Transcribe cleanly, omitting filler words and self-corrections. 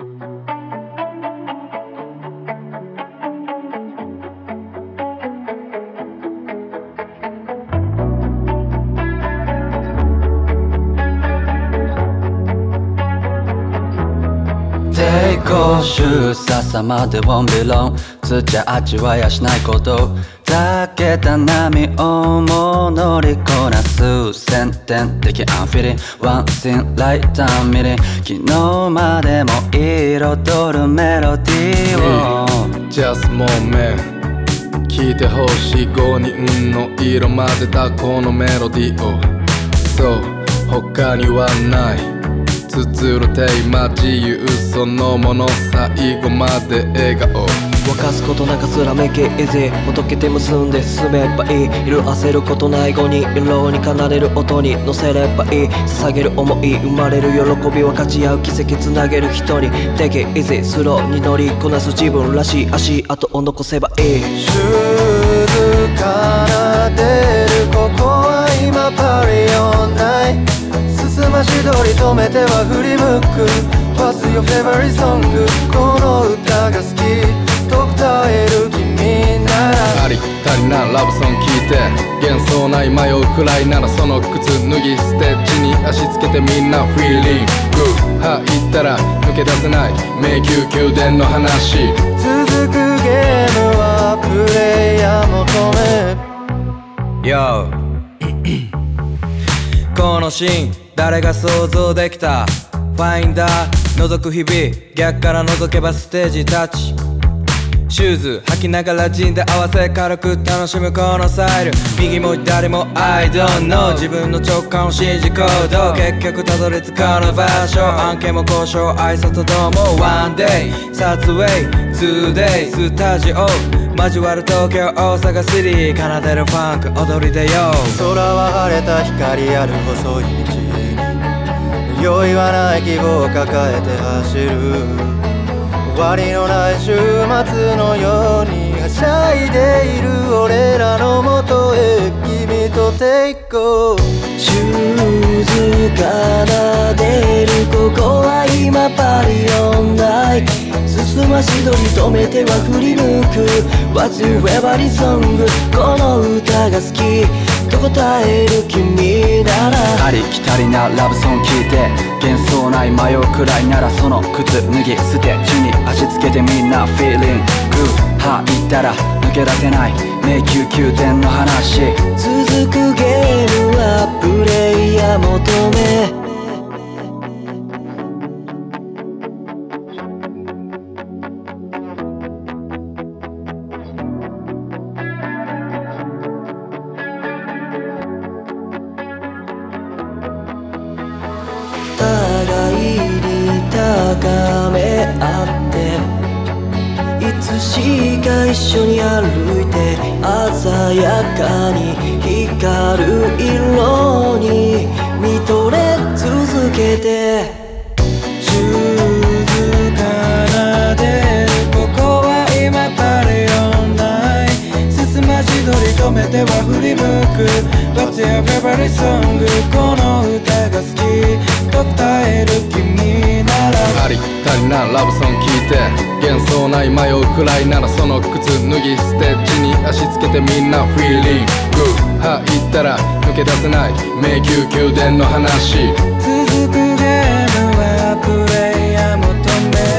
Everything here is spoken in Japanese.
抵抗周さまで won't be long つじゃ味わやしないことだけた波をも乗りこなす先天的アンフィリン One thing right down ミリ昨日までも彩るメロディーを Just moment 聴いてほしい5人の色混ぜたこのメロディーをそう他にはない綴るテーマ自由そのもの最後まで笑顔沸かすことなくすらめきイージーほどけて結んで進めばいい色あせることない語に色に奏でる音に乗せればいい捧げる思い生まれる喜び分かち合う奇跡つなげる人に Take it easy スローに乗りこなす自分らしい足跡を残せばいい静かな出るここは今パリオンナイ進まし通り止めては振り向く What's your favorite song この歌が好きと答える君ならありったりなラブソン聴いて幻想ない迷うくらいならその靴脱ぎステージに足つけてみんなフィーリング入ったら抜け出せない迷宮宮殿の話続くゲームはプレイヤー求め Yo このシーン誰が想像できたファインダー覗く日々逆から覗けばステージタッチシューズ履きながら陣で合わせ軽く楽しむこのスタイル右も左も I don't know 自分の直感を信じ行動結局たどり着かぬ場所案件も交渉挨拶どうも One day 撮影 Two day スタジオ交わる東京大阪シティ奏でるファンク踊りでよ空は晴れた光ある細い道酔いはない希望を抱えて走る終わりのない週末のようにはしゃいでいる俺らのもとへ君とテイク静かな出るここは今パリオンナイ進ましどり止めては振り向く What's your favorite song この歌が好きと答える君ならありきたりなラブソン聴いて幻想ない迷うくらいならその靴脱ぎ捨て地に足つけてみんな Feeling good 入ったら抜け出せない迷宮宮殿の話続くゲームはプレイヤー求め互いに高め合っていつしか一緒に歩いて鮮やかに光る色に見とれ続けて静かな出るここは今パリオンナイ進ましどり止めては振り向く What's your favorite song この歌が好きと答える君ならありったりなラブソン聴いて幻想ない迷うくらいならその靴脱ぎステージに足つけてみんなフィーリング入ったら抜け出せない迷宮宮殿の話続くゲームはプレイヤー求め